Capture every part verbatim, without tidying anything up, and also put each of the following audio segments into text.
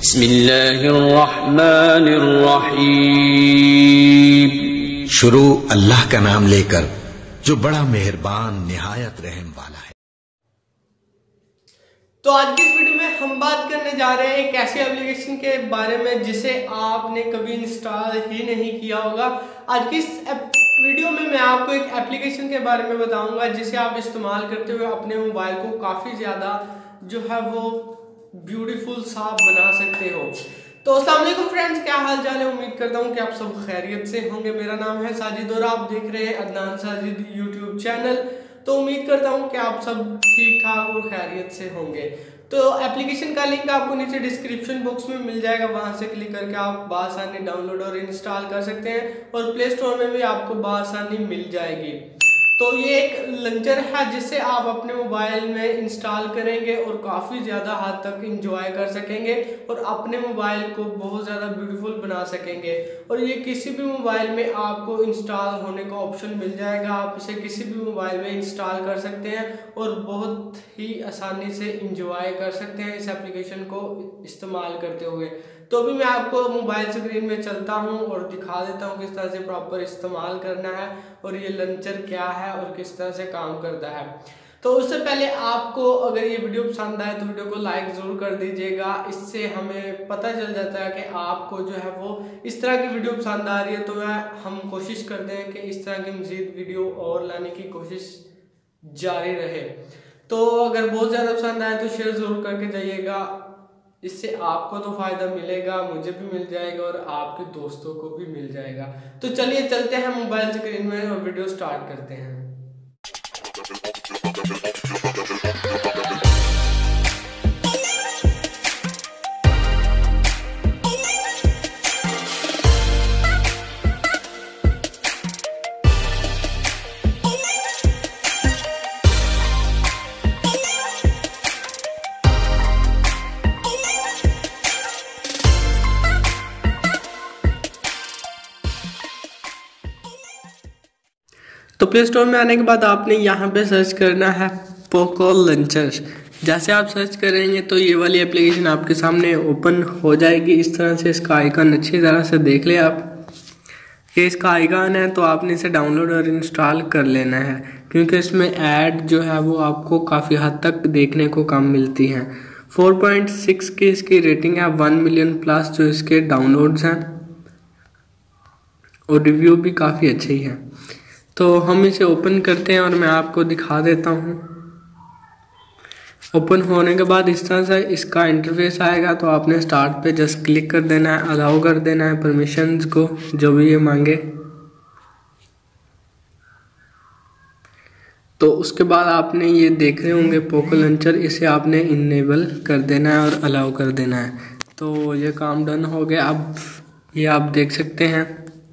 बिस्मिल्लाहिर्रहमानिर्रहीम। शुरू अल्लाह का नाम लेकर जो बड़ा मेहरबान निहायत रहम वाला है। तो आज की इस वीडियो में हम बात करने जा रहे हैं एक ऐसी एप्लीकेशन के बारे में जिसे आपने कभी इंस्टॉल ही नहीं किया होगा। आज की इस वीडियो में मैं आपको एक एप्लीकेशन के बारे में बताऊंगा जिसे आप इस्तेमाल करते हुए अपने मोबाइल को काफ़ी ज़्यादा जो है वो ब्यूटीफुल सा बना सकते हो। तो अस्सलाम वालेकुम फ्रेंड्स, क्या हाल चाल है। उम्मीद करता हूँ कि आप सब खैरियत से होंगे। मेरा नाम है साजिद और आप देख रहे हैं अदनान साजिद यूट्यूब चैनल। तो उम्मीद करता हूँ कि आप सब ठीक ठाक और खैरियत से होंगे। तो एप्लीकेशन का लिंक आपको नीचे डिस्क्रिप्शन बॉक्स में मिल जाएगा, वहां से क्लिक करके आप बासानी डाउनलोड और इंस्टॉल कर सकते हैं और प्ले स्टोर में भी आपको बासानी मिल जाएगी। तो ये एक लंचर है जिसे आप अपने मोबाइल में इंस्टॉल करेंगे और काफ़ी ज़्यादा हद तक इंजॉय कर सकेंगे और अपने मोबाइल को बहुत ज़्यादा ब्यूटीफुल बना सकेंगे। और ये किसी भी मोबाइल में आपको इंस्टॉल होने का ऑप्शन मिल जाएगा। आप इसे किसी भी मोबाइल में इंस्टॉल कर सकते हैं और बहुत ही आसानी से इंजॉय कर सकते हैं इस एप्लीकेशन को इस्तेमाल करते हुए। तो अभी मैं आपको मोबाइल स्क्रीन में चलता हूं और दिखा देता हूं किस तरह से प्रॉपर इस्तेमाल करना है और ये लंचर क्या है और किस तरह से काम करता है। तो उससे पहले आपको अगर ये वीडियो पसंद आए तो वीडियो को लाइक ज़रूर कर दीजिएगा। इससे हमें पता चल जाता है कि आपको जो है वो इस तरह की वीडियो पसंद आ रही है। तो मैं हम कोशिश करते हैं कि इस तरह की मज़ीद वीडियो और लाने की कोशिश जारी रहे। तो अगर बहुत ज़्यादा पसंद आए तो शेयर ज़रूर करके जाइएगा। इससे आपको तो फ़ायदा मिलेगा, मुझे भी मिल जाएगा और आपके दोस्तों को भी मिल जाएगा। तो चलिए चलते हैं मोबाइल स्क्रीन में और वीडियो स्टार्ट करते हैं। तो प्ले स्टोर में आने के बाद आपने यहाँ पे सर्च करना है पोको लंचर। जैसे आप सर्च करेंगे तो ये वाली एप्लीकेशन आपके सामने ओपन हो जाएगी। इस तरह से इसका आइकन अच्छी तरह से देख ले आप। ये इसका आइकन है तो आपने इसे डाउनलोड और इंस्टॉल कर लेना है, क्योंकि इसमें ऐड जो है वो आपको काफ़ी हद तक देखने को कम मिलती हैं। फोर पॉइंट सिक्स की इसकी रेटिंग है, वन मिलियन प्लस जो इसके डाउनलोड्स हैं और रिव्यू भी काफ़ी अच्छे ही हैं। तो हम इसे ओपन करते हैं और मैं आपको दिखा देता हूँ। ओपन होने के बाद इस तरह से इसका इंटरफेस आएगा। तो आपने स्टार्ट पे जस्ट क्लिक कर देना है, अलाउ कर देना है परमिशंस को जो भी ये मांगे। तो उसके बाद आपने ये देख रहे होंगे पोको लंचर, इसे आपने इनेबल कर देना है और अलाउ कर देना है। तो ये काम डन हो गया। अब ये आप देख सकते हैं।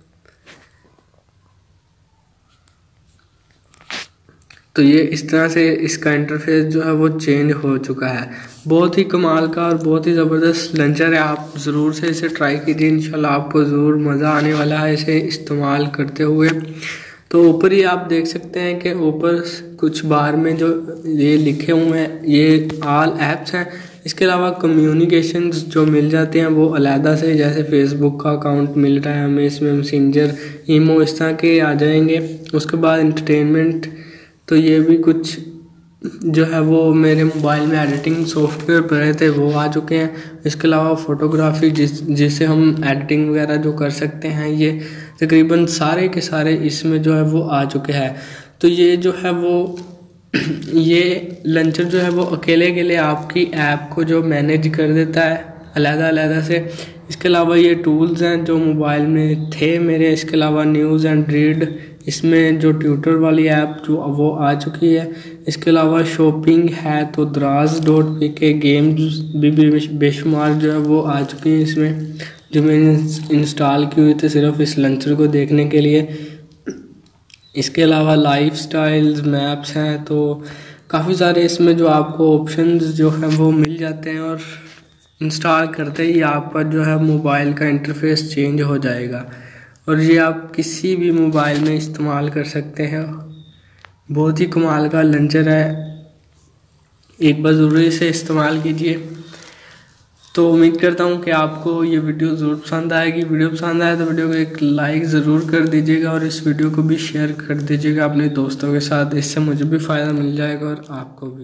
तो ये इस तरह से इसका इंटरफेस जो है वो चेंज हो चुका है। बहुत ही कमाल का और बहुत ही ज़बरदस्त लंचर है। आप ज़रूर से इसे ट्राई कीजिए, इंशाल्लाह आपको ज़रूर मज़ा आने वाला है इसे इस्तेमाल करते हुए। तो ऊपर ही आप देख सकते हैं कि ऊपर कुछ बार में जो ये लिखे हुए हैं ये ऑल ऐप्स हैं। इसके अलावा कम्युनिकेशंस जो मिल जाते हैं वो अलहदा से, जैसे फेसबुक का अकाउंट मिल रहा है हमें इसमें, मैसेंजर, ईमो, इस तरह के आ जाएंगे। उसके बाद इंटरटेनमेंट, तो ये भी कुछ जो है वो मेरे मोबाइल में एडिटिंग सॉफ्टवेयर पड़े थे वो आ चुके हैं। इसके अलावा फ़ोटोग्राफी जिस जिससे हम एडिटिंग वगैरह जो कर सकते हैं, ये तकरीबन सारे के सारे इसमें जो है वो आ चुके हैं। तो ये जो है वो ये लंचर जो है वो अकेले अकेले आपकी ऐप को जो मैनेज कर देता है अलग अलग से। इसके अलावा ये टूल्स हैं जो मोबाइल में थे मेरे। इसके अलावा न्यूज़ एंड रीड, इसमें जो ट्यूटर वाली ऐप जो वो आ चुकी है। इसके अलावा शॉपिंग है तो दराज डॉट पी के, गेम्स भी बेशुमार जो है वो आ चुकी हैं इसमें, जो मैंने इंस्टॉल की हुई थी सिर्फ इस लंचर को देखने के लिए। इसके अलावा लाइफ स्टाइल्स, मैप्स हैं, तो काफ़ी सारे इसमें जो आपको ऑप्शंस जो है वो मिल जाते हैं और इंस्टॉल करते ही आपका जो है मोबाइल का इंटरफेस चेंज हो जाएगा और ये आप किसी भी मोबाइल में इस्तेमाल कर सकते हैं। बहुत ही कमाल का लंचर है, एक बार ज़रूर इसे इस्तेमाल कीजिए। तो तो उम्मीद करता हूँ कि आपको ये वीडियो ज़रूर पसंद आएगी। वीडियो पसंद आए तो वीडियो को एक लाइक ज़रूर कर दीजिएगा और इस वीडियो को भी शेयर कर दीजिएगा अपने दोस्तों के साथ। इससे मुझे भी फ़ायदा मिल जाएगा और आपको भी।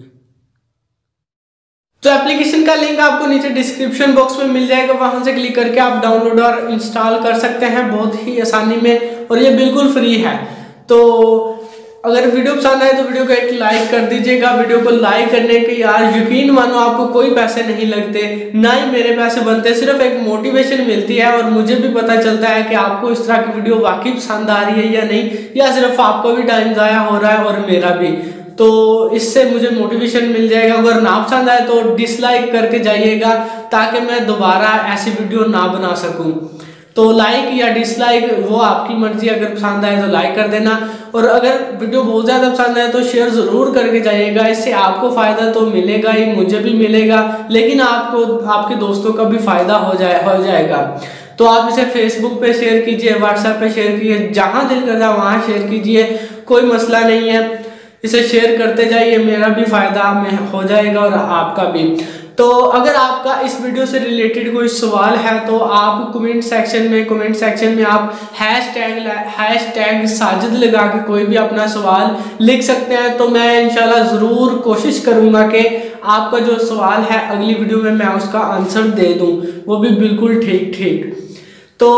तो एप्लीकेशन का लिंक आपको नीचे डिस्क्रिप्शन बॉक्स में मिल जाएगा, वहां से क्लिक करके आप डाउनलोड और इंस्टॉल कर सकते हैं बहुत ही आसानी में, और ये बिल्कुल फ्री है। तो अगर वीडियो पसंद आए तो वीडियो को एक लाइक कर दीजिएगा। वीडियो को लाइक करने के यार यकीन मानो आपको कोई पैसे नहीं लगते, ना ही मेरे पैसे बनते, सिर्फ एक मोटिवेशन मिलती है और मुझे भी पता चलता है कि आपको इस तरह की वीडियो वाकई पसंद आ रही है या नहीं, या सिर्फ आपको भी टाइम ज़ाया हो रहा है और मेरा भी। तो इससे मुझे मोटिवेशन मिल जाएगा। अगर ना पसंद आए तो डिसलाइक करके जाइएगा ताकि मैं दोबारा ऐसी वीडियो ना बना सकूं। तो लाइक या डिसलाइक वो आपकी मर्जी, अगर पसंद आए तो लाइक कर देना, और अगर वीडियो बहुत ज़्यादा पसंद आए तो शेयर ज़रूर करके जाइएगा। इससे आपको फ़ायदा तो मिलेगा ही, मुझे भी मिलेगा, लेकिन आपको आपके दोस्तों का भी फ़ायदा हो जाए हो जाएगा। तो आप इसे फेसबुक पे शेयर कीजिए, व्हाट्सएप पे शेयर कीजिए, जहाँ दिल करता है वहाँ शेयर कीजिए, कोई मसला नहीं है। इसे शेयर करते जाइए, मेरा भी फायदा में हो जाएगा और आपका भी। तो अगर आपका इस वीडियो से रिलेटेड कोई सवाल है तो आप कमेंट सेक्शन में कमेंट सेक्शन में आप hashtag hashtag Sajid लगा के कोई भी अपना सवाल लिख सकते हैं। तो मैं इंशाल्लाह ज़रूर कोशिश करूँगा कि आपका जो सवाल है अगली वीडियो में मैं उसका आंसर दे दूँ, वो भी बिल्कुल ठीक ठीक। तो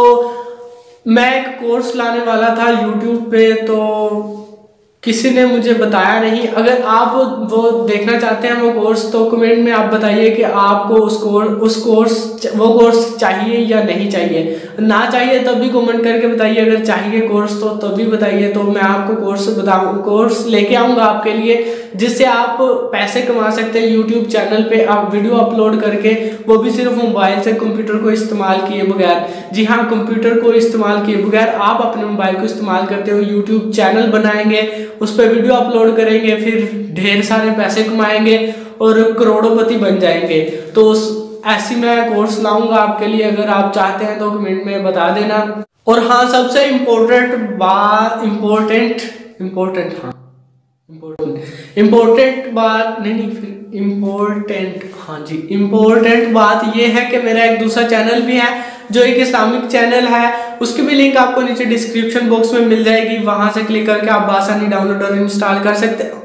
मैं एक कोर्स लाने वाला था यूट्यूब पे, तो किसी ने मुझे बताया नहीं। अगर आप वो देखना चाहते हैं वो कोर्स, तो कमेंट में आप बताइए कि आपको उस कोर्स उस कोर्स वो कोर्स चाहिए या नहीं चाहिए। ना चाहिए तब भी कमेंट करके बताइए, अगर चाहिए कोर्स तो तभी बताइए। तो मैं आपको कोर्स बताऊँ कोर्स लेके आऊँगा आपके लिए, जिससे आप पैसे कमा सकते हैं यूट्यूब चैनल पे आप वीडियो अपलोड करके, वो भी सिर्फ मोबाइल से, कंप्यूटर को इस्तेमाल किए बगैर। जी हाँ, कंप्यूटर को इस्तेमाल किए बगैर आप अपने मोबाइल को इस्तेमाल करते हो यूट्यूब चैनल बनाएंगे, उस पर वीडियो अपलोड करेंगे, फिर ढेर सारे पैसे कमाएंगे और करोड़ों बन जाएंगे। तो ऐसी मैं कोर्स लाऊंगा आपके लिए, अगर आप चाहते हैं तो कमेंट में बता देना। और हाँ, सबसे इम्पोर्टेंट बात इम्पोर्टेंट इम्पोर्टेंट हाँ इम्पोर्टेंट इम्पोर्टेंट बात नहीं नहीं फिर इम्पोर्टेंट हाँ जी इम्पोर्टेंट बात यह है कि मेरा एक दूसरा चैनल भी है जो एक इस्लामिक चैनल है, उसकी भी लिंक आपको नीचे डिस्क्रिप्शन बॉक्स में मिल जाएगी। वहां से क्लिक करके आप आसानी डाउनलोड और इंस्टॉल कर सकते हो।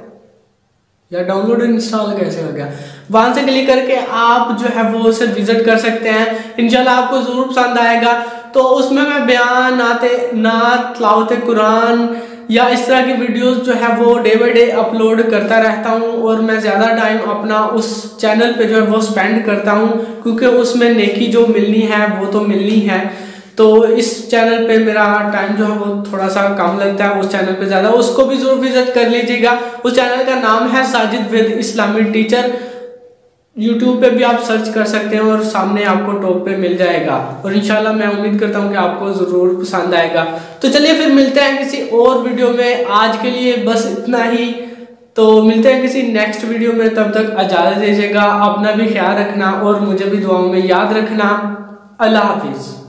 या डाउनलोड और इंस्टॉल कैसे हो गया, वहां से क्लिक करके आप जो है वो उसे विजिट कर सकते हैं। इंशाल्लाह आपको जरूर पसंद आएगा। तो उसमें मैं बयान नाते नात तिलावत कुरान या इस तरह की वीडियोस जो है वो डे बाई डे अपलोड करता रहता हूँ, और मैं ज़्यादा टाइम अपना उस चैनल पे जो है वो स्पेंड करता हूँ, क्योंकि उसमें नेकी जो मिलनी है वो तो मिलनी है। तो इस चैनल पे मेरा टाइम जो है वो थोड़ा सा कम लगता है, उस चैनल पे ज़्यादा, उसको भी ज़रूर विजिट कर लीजिएगा। उस चैनल का नाम है Sajid with Islamic teacher. YouTube पे भी आप सर्च कर सकते हैं और सामने आपको टॉप पे मिल जाएगा, और इंशाल्लाह मैं उम्मीद करता हूँ कि आपको ज़रूर पसंद आएगा। तो चलिए फिर मिलते हैं किसी और वीडियो में, आज के लिए बस इतना ही। तो मिलते हैं किसी नेक्स्ट वीडियो में, तब तक इजाज़त दीजिएगा, अपना भी ख्याल रखना और मुझे भी दुआओं में याद रखना। अल्लाह हाफिज़।